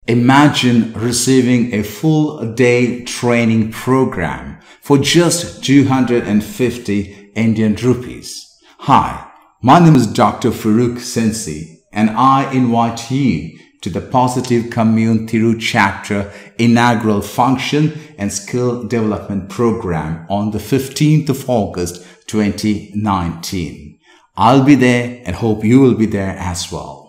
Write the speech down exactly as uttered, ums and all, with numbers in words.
Imagine receiving a full day training program for just two hundred fifty Indian rupees. Hi, my name is Doctor Farookh Sensei, and I invite you to the Positive Commune Thiru Chapter Inaugural Function and Skill Development Program on the fifteenth of August twenty nineteen. I'll be there and hope you will be there as well.